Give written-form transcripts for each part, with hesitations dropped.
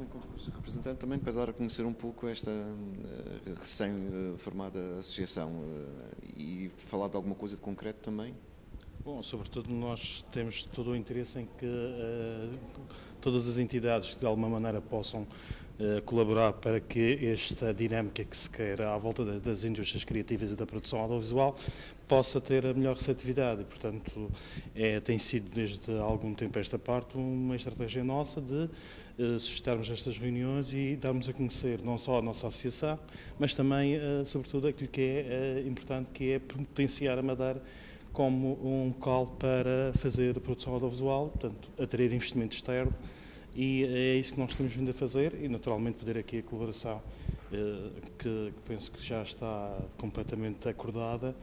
encontro com o Sr. Representante também para dar a conhecer um pouco esta recém-formada associação e falar de alguma coisa de concreto também. Bom, sobretudo nós temos todo o interesse em que todas as entidades que de alguma maneira possam colaborar para que esta dinâmica que se quer à volta das indústrias criativas e da produção audiovisual possa ter a melhor receptividade. E, portanto, tem sido desde algum tempo esta parte uma estratégia nossa de suscitarmos estas reuniões e darmos a conhecer não só a nossa associação, mas também, sobretudo, aquilo que é importante, que é potenciar a Madeira como um local para fazer produção audiovisual, portanto, atrair investimento externo, e é isso que nós temos vindo a fazer e, naturalmente, pedir aqui a colaboração, que penso que já está completamente acordada,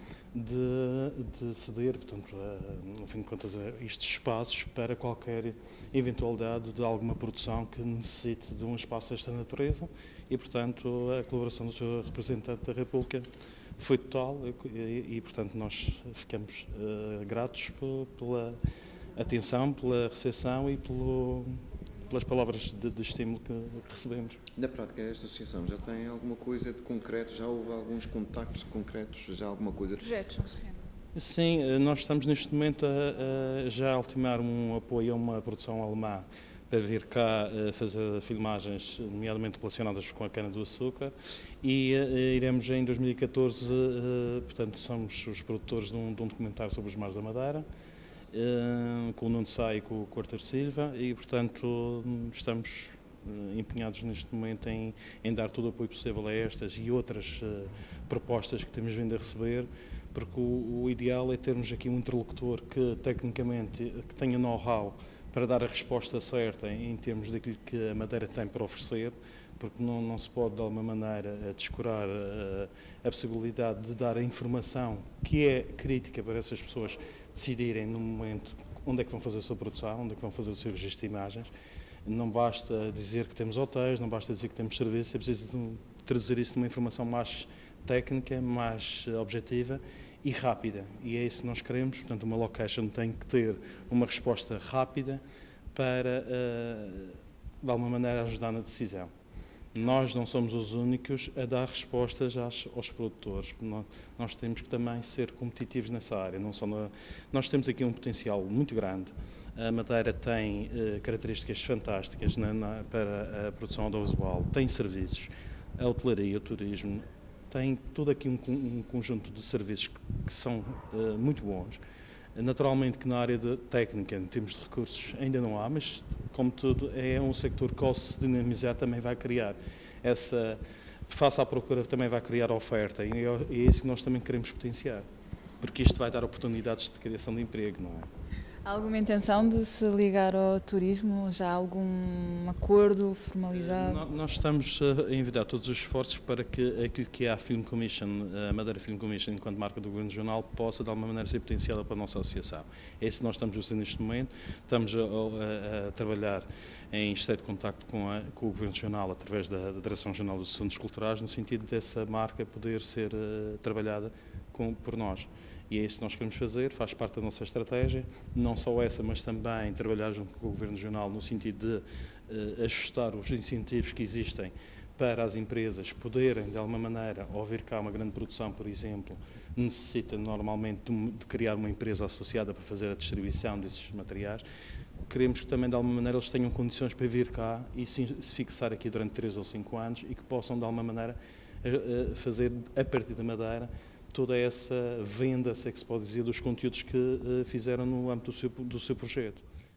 de ceder, portanto, no fim de contas, estes espaços para qualquer eventualidade de alguma produção que necessite de um espaço desta natureza e, portanto, a colaboração do Sr. Representante da República foi total e, portanto, nós ficamos gratos pela atenção, pela recepção e pelas palavras de estímulo que recebemos. Na prática, esta associação já tem alguma coisa de concreto? Já houve alguns contactos concretos? Já alguma coisa? Projetos. Sim, nós estamos neste momento a já ultimar um apoio a uma produção alemã para vir cá fazer filmagens, nomeadamente relacionadas com a cana-do-açúcar, e iremos em 2014, portanto, somos os produtores de um documentário sobre os mares da Madeira, com o Nuno Sá e com o Artur Silva, e, portanto, estamos empenhados neste momento em dar todo o apoio possível a estas e outras propostas que temos vindo a receber, porque o ideal é termos aqui um interlocutor que, tecnicamente, que tenha know-how para dar a resposta certa em termos daquilo que a Madeira tem para oferecer, porque não se pode, de alguma maneira, descurar a possibilidade de dar a informação que é crítica para essas pessoas decidirem no momento onde é que vão fazer a sua produção, onde é que vão fazer o seu registro de imagens. Não basta dizer que temos hotéis, não basta dizer que temos serviços, é preciso traduzir isso numa informação mais técnica, mais objetiva e rápida. E é isso que nós queremos, portanto, uma location tem que ter uma resposta rápida para, de alguma maneira, ajudar na decisão. Nós não somos os únicos a dar respostas aos produtores. Nós temos que também ser competitivos nessa área. Nós temos aqui um potencial muito grande. A Madeira tem características fantásticas para a produção audiovisual, tem serviços, a hotelaria, o turismo, tem todo aqui um conjunto de serviços que são muito bons. Naturalmente que na área de técnica, em termos de recursos, ainda não há, mas, como tudo, é um sector que, ao se dinamizar, também vai criar face à procura, também vai criar oferta, e é isso que nós também queremos potenciar, porque isto vai dar oportunidades de criação de emprego, não é? Há alguma intenção de se ligar ao turismo? Já há algum acordo formalizado? Nós estamos a envidar todos os esforços para que aquilo que é a Film Commission, a Madeira Film Commission, enquanto marca do Governo Regional, possa de alguma maneira ser potenciada para a nossa associação. É isso que nós estamos a fazer neste momento. Estamos a trabalhar em estreito contacto com o Governo Regional através da Direção Regional dos Assuntos Culturais, no sentido dessa marca poder ser trabalhada por nós. E é isso que nós queremos fazer, faz parte da nossa estratégia, não só essa, mas também trabalhar junto com o Governo Regional no sentido de ajustar os incentivos que existem para as empresas poderem, de alguma maneira, ao vir cá uma grande produção, por exemplo, necessita normalmente de criar uma empresa associada para fazer a distribuição desses materiais. Queremos que também, de alguma maneira, eles tenham condições para vir cá e se fixar aqui durante 3 ou 5 anos e que possam, de alguma maneira, fazer, a partir da Madeira, toda essa venda, se é que se pode dizer, dos conteúdos que fizeram no âmbito do seu projeto.